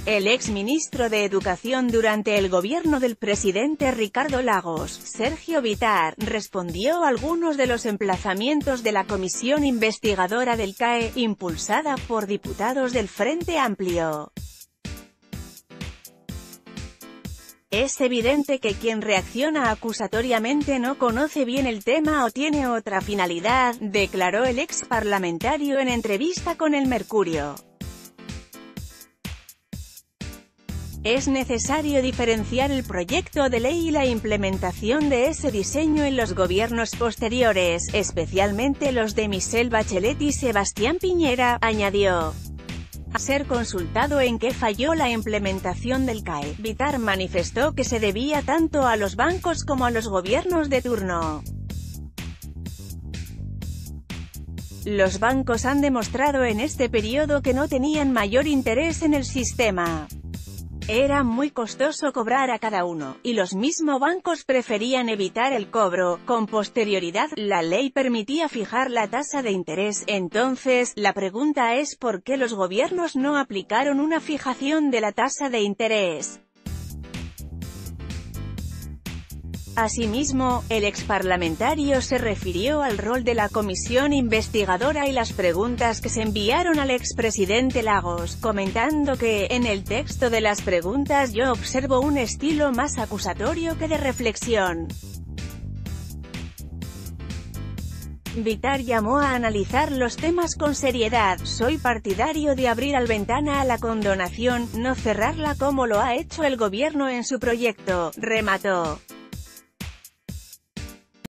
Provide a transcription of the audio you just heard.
El exministro de Educación durante el gobierno del presidente Ricardo Lagos, Sergio Vittar, respondió a algunos de los emplazamientos de la comisión investigadora del CAE, impulsada por diputados del Frente Amplio. Es evidente que quien reacciona acusatoriamente no conoce bien el tema o tiene otra finalidad, declaró el ex parlamentario en entrevista con El Mercurio. Es necesario diferenciar el proyecto de ley y la implementación de ese diseño en los gobiernos posteriores, especialmente los de Michelle Bachelet y Sebastián Piñera, añadió. A ser consultado en qué falló la implementación del CAE, Vittar manifestó que se debía tanto a los bancos como a los gobiernos de turno. Los bancos han demostrado en este periodo que no tenían mayor interés en el sistema. Era muy costoso cobrar a cada uno, y los mismos bancos preferían evitar el cobro. Con posterioridad, la ley permitía fijar la tasa de interés. Entonces, la pregunta es ¿por qué los gobiernos no aplicaron una fijación de la tasa de interés? Asimismo, el exparlamentario se refirió al rol de la comisión investigadora y las preguntas que se enviaron al expresidente Lagos, comentando que, en el texto de las preguntas yo observo un estilo más acusatorio que de reflexión. Vittar llamó a analizar los temas con seriedad. Soy partidario de abrir la ventana a la condonación, no cerrarla como lo ha hecho el gobierno en su proyecto, remató.